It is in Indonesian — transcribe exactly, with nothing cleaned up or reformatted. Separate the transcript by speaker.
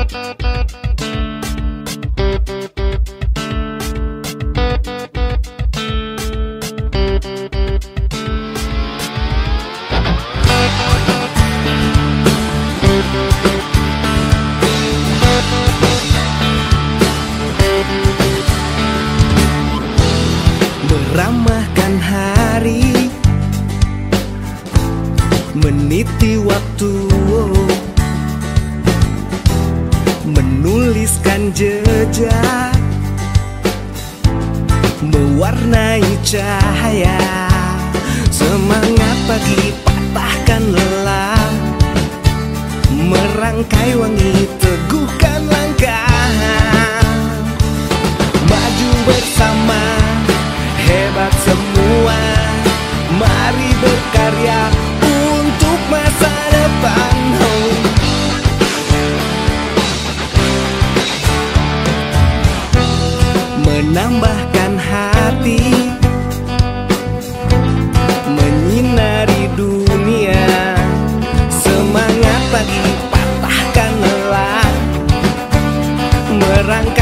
Speaker 1: Meramahkan hari, meniti waktu, menuliskan jejak, mewarnai cahaya. Semangat pagi patahkan lelah, merangkai wangi teguhkan langkah. Maju bersama, hebat semua, mari berkarya untuk masa depan. Oh. Menambahkan hati, menyinari dunia. Semangat pagi patahkan lelah, merangkai